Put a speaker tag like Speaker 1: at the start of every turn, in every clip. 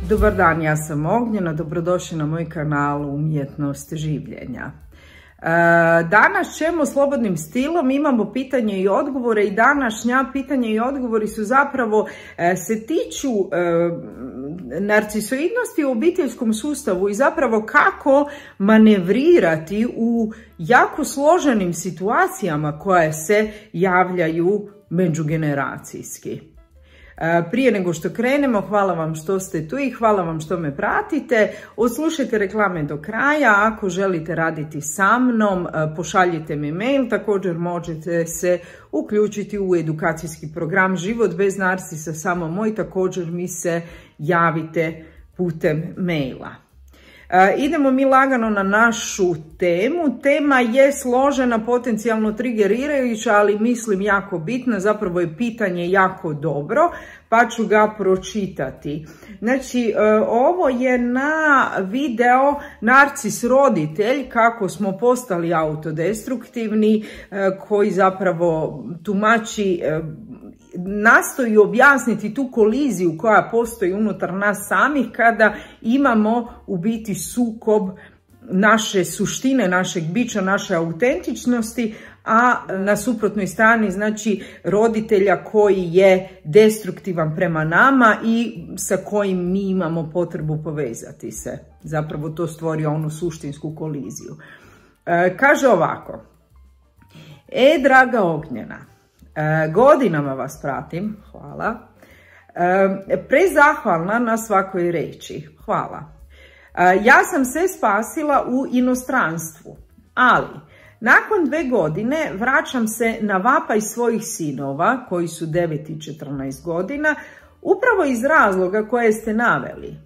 Speaker 1: Dobar dan, ja sam Ognjena, dobrodošli na moj kanal Umjetnost življenja. Danas ćemo slobodnim stilom, imamo pitanje i odgovore i današnja pitanja i odgovori su zapravo se tiču narcisoidnosti u obiteljskom sustavu i zapravo kako manevrirati u jako složenim situacijama koje se javljaju međugeneracijski. Prije nego što krenemo, hvala vam što ste tu i hvala vam što me pratite. Odslušajte reklame do kraja. Ako želite raditi sa mnom, pošaljite mi mail. Također možete se uključiti u edukacijski program Život bez narcisa, samo moj. Također mi se javite putem maila. Idemo mi lagano na našu temu. Tema je složena, potencijalno trigerirajuća, ali mislim jako bitna. Zapravo je pitanje jako dobro, pa ću ga pročitati. Znači, ovo je na video Narcis roditelj, kako smo postali autodestruktivni, koji zapravo tumači, nastoji objasniti tu koliziju koja postoji unutar nas samih kada imamo u biti sukob naše suštine, našeg bića, naše autentičnosti, a na suprotnoj strani znači roditelja koji je destruktivan prema nama i sa kojim mi imamo potrebu povezati se. Zapravo to stvori onu suštinsku koliziju. Kaže ovako: draga Ognjena, godinama vas pratim, hvala. Prezahvalna na svakoj reči, hvala. Ja sam se spasila u inostranstvu, ali nakon 2 godine vraćam se na vapaj svojih sinova, koji su 9 i 14 godina, upravo iz razloga koje ste naveli.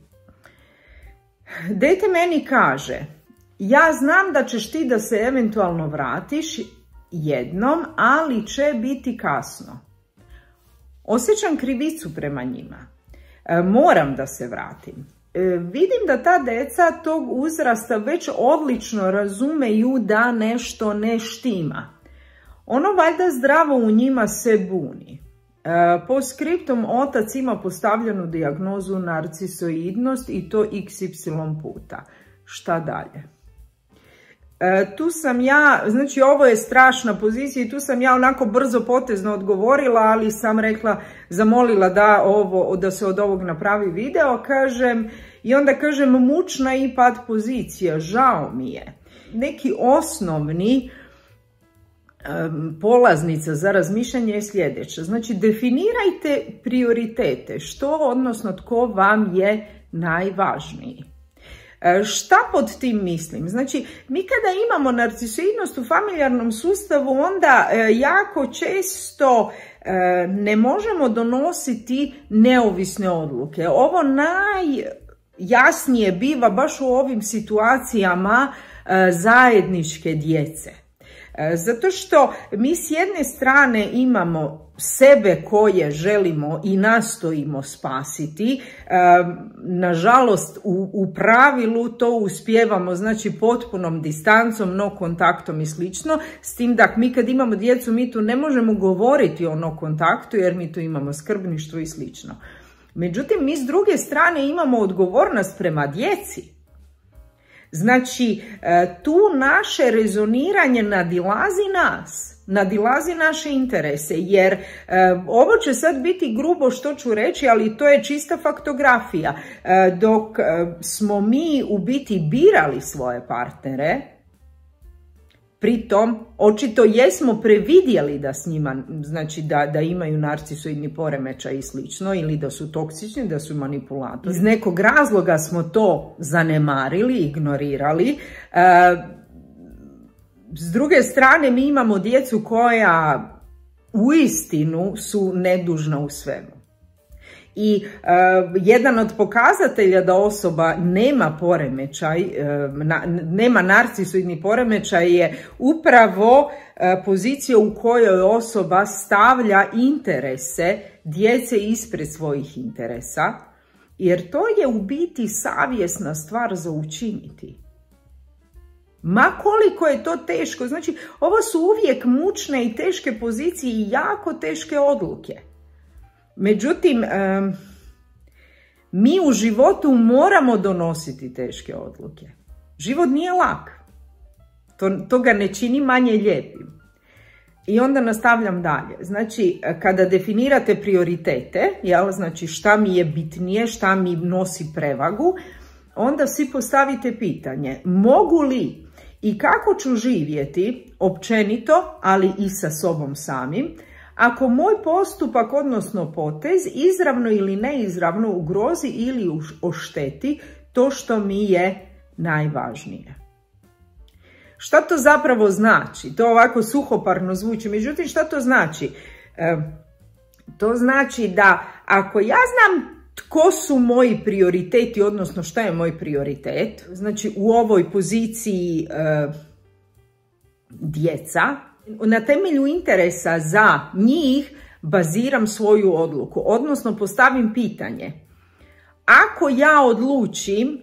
Speaker 1: Dete meni kaže: ja znam da ćeš ti da se eventualno vratiš jednom, ali će biti kasno. Osjećam krivicu prema njima. Moram da se vratim. Vidim da ta deca tog uzrasta već odlično razumeju da nešto ne štima. Ono valjda zdravo u njima se buni. Po skriptom otac ima postavljenu dijagnozu narcisoidnost i to XY puta. Šta dalje? Tu sam ja, znači ovo je strašna pozicija i tu sam ja onako brzo potezno odgovorila, ali sam rekla, zamolila da se od ovog napravi video, kažem, i onda kažem mučna i pad pozicija, žao mi je. Neki osnovni polaznica za razmišljanje je sljedeća, znači definirajte prioritete, što odnosno tko vam je najvažniji. Šta pod tim mislim? Znači, mi kada imamo narcisoidnost u familijarnom sustavu, onda jako često ne možemo donositi neovisne odluke. Ovo najjasnije biva baš u ovim situacijama zajedničke djece. Zato što mi s jedne strane imamo sebe koje želimo i nastojimo spasiti. Nažalost, u pravilu to uspijevamo, znači potpunom distancom, no kontaktom i slično. S tim da mi kad imamo djecu, mi tu ne možemo govoriti o no kontaktu jer mi tu imamo skrbništvo i slično. Međutim, mi s druge strane imamo odgovornost prema djeci. Znači, tu naše rezoniranje nadilazi nas, nadilazi naše interese, jer ovo će sad biti grubo što ću reći, ali to je čista faktografija. Dok smo mi u biti birali svoje partnere, pritom očito jesmo previdjeli da s njima, znači da imaju narcisoidni poremećaj i slično, ili da su toksični, da su manipulatori. Iz nekog razloga smo to zanemarili, ignorirali. S druge strane, mi imamo djecu koja uistinu su nedužna u svemu. I jedan od pokazatelja da osoba nema poremećaj, nema narcisoidni poremećaj je upravo pozicija u kojoj osoba stavlja interese djece ispred svojih interesa, jer to je u biti savjesna stvar za učiniti. Ma koliko je to teško, znači ovo su uvijek mučne i teške pozicije i jako teške odluke. Međutim, Mi u životu moramo donositi teške odluke. Život nije lak. To ga ne čini manje lijepim. I onda nastavljam dalje. Znači, kada definirate prioritete, znači šta mi je bitnije, šta mi nosi prevagu, onda si postavite pitanje, mogu li i kako ću živjeti općenito, ali i sa sobom samim, ako moj postupak, odnosno potez, izravno ili neizravno ugrozi ili ošteti to što mi je najvažnije. Šta to zapravo znači? To ovako suhoparno zvuči, međutim šta to znači? To znači da ako ja znam tko su moji prioriteti, odnosno šta je moj prioritet, znači u ovoj poziciji djeca, na temelju interesa za njih baziram svoju odluku, odnosno postavim pitanje. Ako ja odlučim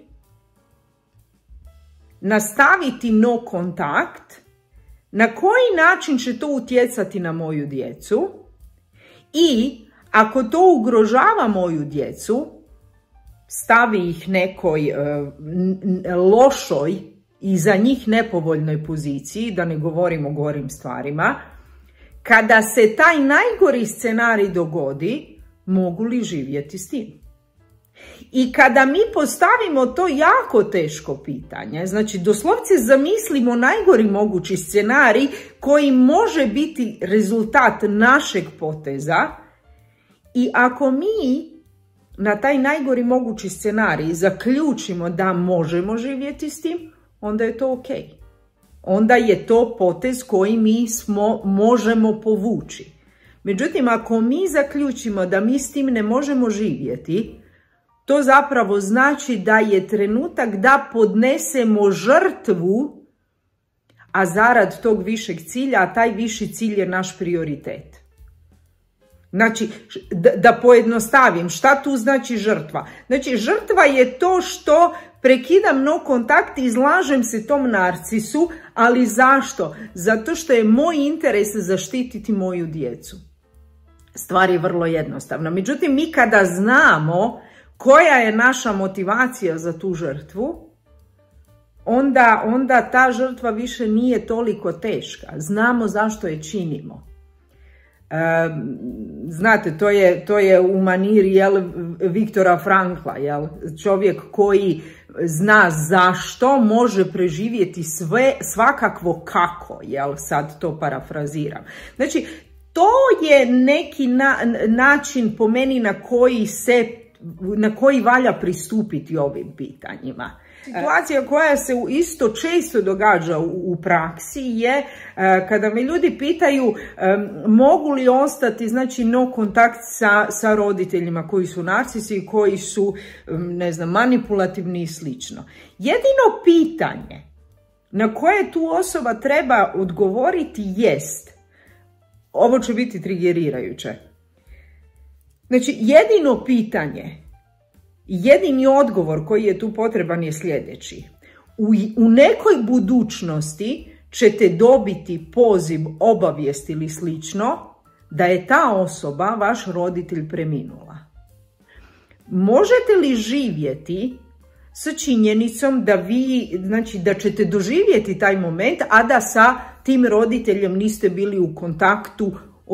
Speaker 1: nastaviti no kontakt, na koji način će to utjecati na moju djecu i ako to ugrožava moju djecu, stavi ih nekoj lošoj i za njih nepovoljnoj poziciji, da ne govorim o gorim stvarima, kada se taj najgori scenarij dogodi, mogu li živjeti s tim? I kada mi postavimo to jako teško pitanje, znači doslovce zamislimo najgori mogući scenarij koji može biti rezultat našeg poteza, i ako mi na taj najgori mogući scenarij zaključimo da možemo živjeti s tim, onda je to ok. Onda je to potez koji mi možemo povući. Međutim, ako mi zaključimo da mi s tim ne možemo živjeti, to zapravo znači da je trenutak da podnesemo žrtvu, a zarad tog višeg cilja, a taj viši cilj je naš prioritet. Znači, da pojednostavim, šta tu znači žrtva? Znači, žrtva je to što prekidam no kontakt i izlažem se tom narcisu, ali zašto? Zato što je moj interes zaštititi moju djecu. Stvar je vrlo jednostavna. Međutim, mi kada znamo koja je naša motivacija za tu žrtvu, onda ta žrtva više nije toliko teška. Znamo zašto je činimo. Znate, to je u maniri Viktora Frankla, čovjek koji zna zašto može preživjeti svakakvo kako, sad to parafraziram. Znači, to je neki način po meni na koji valja pristupiti ovim pitanjima. Situacija koja se isto često događa u praksi je kada me ljudi pitaju mogu li ostati, znači, no kontakt sa roditeljima koji su narcisi, koji su, ne znam, manipulativni i slično. Jedino pitanje na koje tu osoba treba odgovoriti jest, ovo će biti trigerirajuće, znači jedino pitanje, jedini odgovor koji je tu potreban je sljedeći. U nekoj budućnosti ćete dobiti poziv, obavijest ili slično da je ta osoba, vaš roditelj, preminula. Možete li živjeti sa činjenicom da da ćete doživjeti taj moment, a da sa tim roditeljem niste bili u kontaktu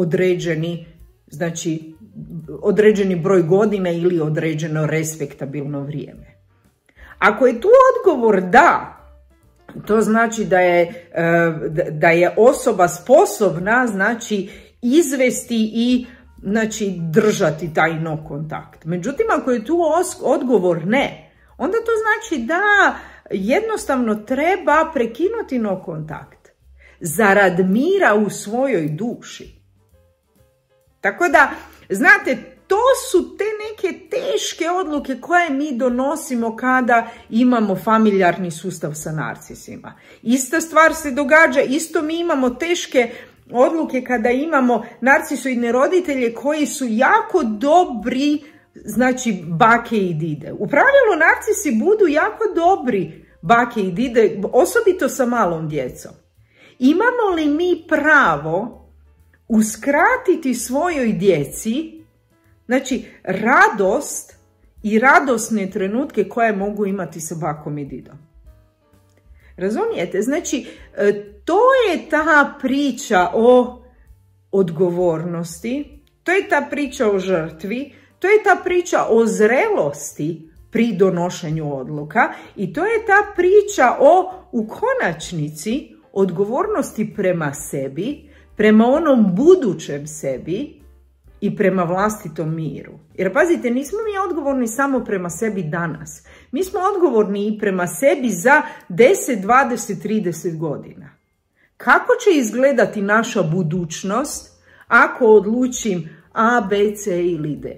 Speaker 1: određeni broj godina ili određeno respektabilno vrijeme? Ako je tu odgovor da, to znači da je osoba sposobna, znači, izvesti i, znači, držati taj no kontakt. Međutim, ako je tu odgovor ne, onda to znači da jednostavno treba prekinuti no kontakt zarad mira u svojoj duši. Tako da, znate, to su te neke teške odluke koje mi donosimo kada imamo familijarni sustav sa narcisima. Ista stvar se događa, isto mi imamo teške odluke kada imamo narcisoidne roditelje koji su jako dobri, znači, bake i dide. U pravilu narcisi budu jako dobri bake i dide, osobito sa malom djecom. Imamo li mi pravo uskratiti svojoj djeci, znači, radost i radosne trenutke koje mogu imati sa bakom i didom. Razumijete? Znači, to je ta priča o odgovornosti, to je ta priča o žrtvi, to je ta priča o zrelosti pri donošenju odluka i to je ta priča o, u konačnici, odgovornosti prema sebi, prema onom budućem sebi i prema vlastitom miru. Jer pazite, nismo mi odgovorni samo prema sebi danas. Mi smo odgovorni i prema sebi za 10, 20, 30 godina. Kako će izgledati naša budućnost ako odlučim A, B, C ili D?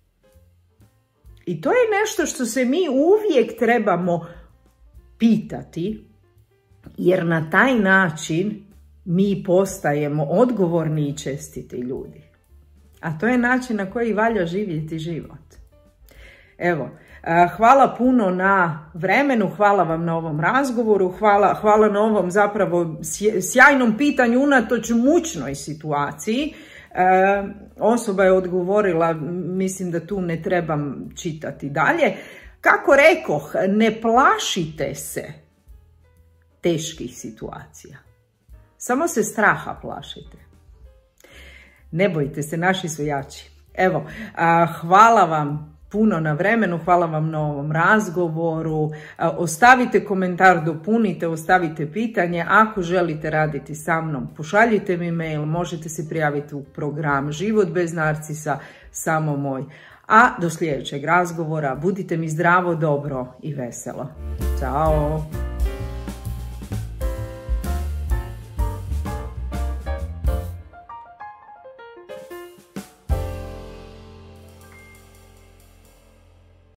Speaker 1: I to je nešto što se mi uvijek trebamo pitati, jer na taj način mi postajemo odgovorni i čestiti ljudi. A to je način na koji valja živjeti život. Evo, hvala puno na vremenu, hvala vam na ovom razgovoru, hvala na ovom zapravo sjajnom pitanju unatoč mučnoj situaciji. Osoba je odgovorila, mislim da tu ne trebam čitati dalje. Kako rekoh, ne plašite se teških situacija. Samo se straha plašite. Ne bojite se, naši su jači. Evo, hvala vam puno na vremenu, hvala vam na ovom razgovoru. Ostavite komentar, dopunite, ostavite pitanje. Ako želite raditi sa mnom, pošaljite mi mail, možete se prijaviti u program Život bez narcisa, samo moj. A do sljedećeg razgovora budite mi zdravo, dobro i veselo. Ćao!